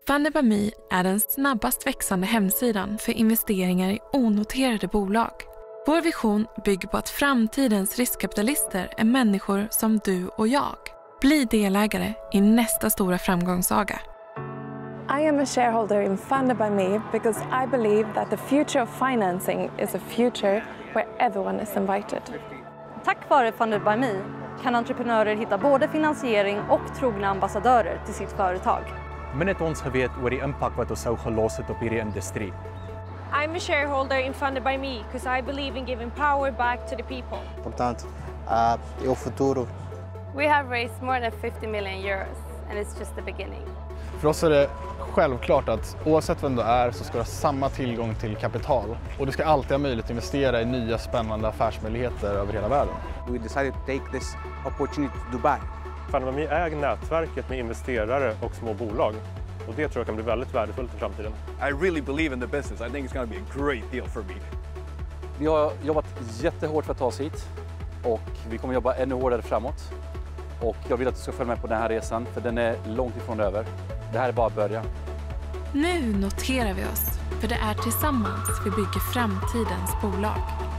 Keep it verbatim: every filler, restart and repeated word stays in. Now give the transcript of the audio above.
FundedByMe är den snabbast växande hemsidan för investeringar i onoterade bolag. Vår vision bygger på att framtidens riskkapitalister är människor som du och jag. Bli delägare i nästa stora framgångssaga. I am a shareholder in FundedByMe because I believe that the future of financing is a future where everyone is invited. Tack vare FundedByMe kan entreprenörer hitta både finansiering och trogna ambassadörer till sitt företag. Men het ons geweet oor die impak wat ons sou gelos het op hierdie industrie. I'm a shareholder in FundedByMe because I believe in giving power back to the people. Portanto, uh, é o futuro. We have raised more than fifty million euros and it's just the beginning. För oss är det självklart att oavsett vem du är så ska du ha samma tillgång till kapital. Och du ska alltid ha möjlighet att investera i nya spännande affärsmöjligheter över hela världen. We decided to take this opportunity to Dubai. FundedByMe äger nätverket med investerare och små bolag. Och det tror jag kan bli väldigt värdefullt i framtiden. I really believe in the business. I think it's going to be a great deal for me. Vi har jobbat jättehårt för att ta oss hit och vi kommer jobba ännu hårdare framåt. Och jag vill att du ska följa med på den här resan för den är långt ifrån över. Det här är bara början. Nu noterar vi oss, för det är tillsammans vi bygger framtidens bolag.